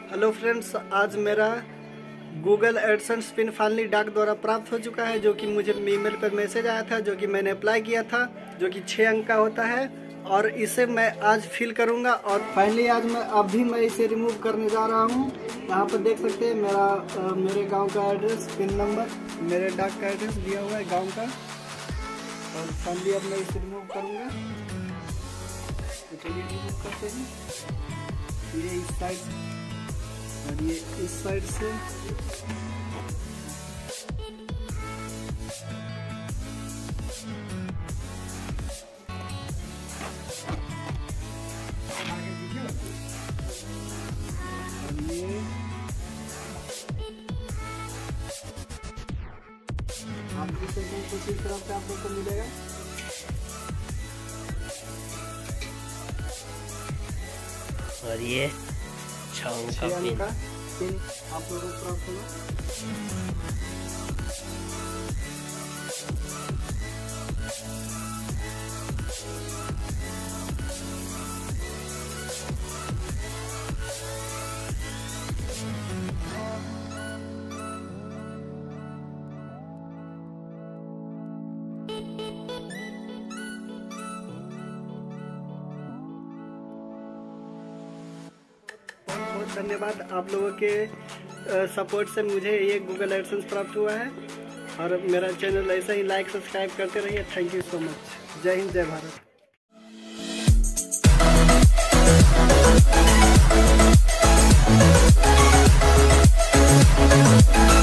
Hello friends, आज मेरा Google AdSense pin finally डाक द्वारा प्राप्त हो चुका है, जो कि मुझे ईमेल पर मैसेज आया था, जो कि मैंने अप्लाई किया था, जो कि 6 अंक का होता है। और इसे मैं आज फिल करूंगा और फाइनली आज मैं इसे रिमूव करने जा रहा हूं। यहाँ पर देख सकते हैं मेरे गांव का एड्रेस, पिन नंबर, मेरे डाक का एड्रेस दिया हुआ है गांव का। और फाइनली अब मैं इसे रिमूव करूंगा। तो चलिए रिमूव करते हैं। ये इस साइड और ये इस साइड से। और ये आप भी सेकंड कुछ इस तरह से आप लोग को मिलेगा। और ये 6 अंक का पिन आप लोगों को प्राप्त होगा। बहुत धन्यवाद, आप लोगों के सपोर्ट से मुझे ये गूगल एडसेंस प्राप्त हुआ है। और मेरा चैनल ऐसा ही लाइक सब्सक्राइब करते रहिए। Thank you so much. जय हिंद, जय भारत।